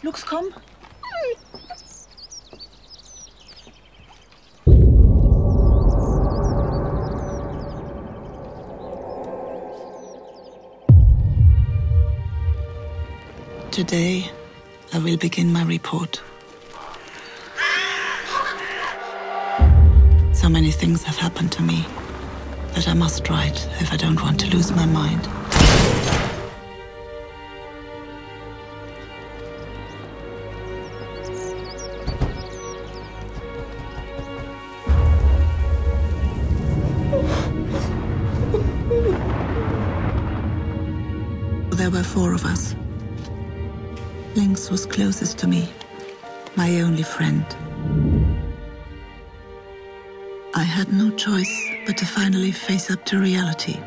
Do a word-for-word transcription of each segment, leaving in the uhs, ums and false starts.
Lux, komm. Today, I will begin my report. So many things have happened to me that I must write if I don't want to lose my mind. There were four of us. Lynx was closest to me, my only friend. I had no choice but to finally face up to reality.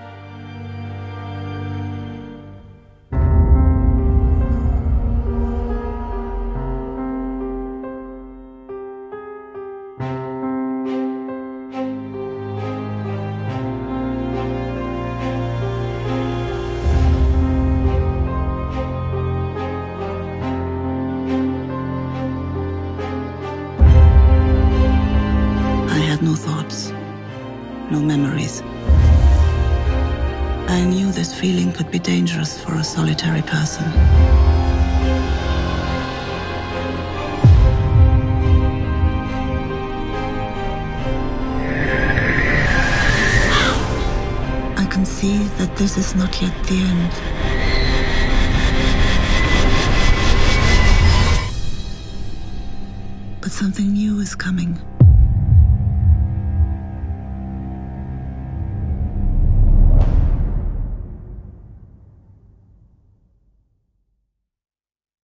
No thoughts, no memories. I knew this feeling could be dangerous for a solitary person. I can see that this is not yet the end. But something new is coming.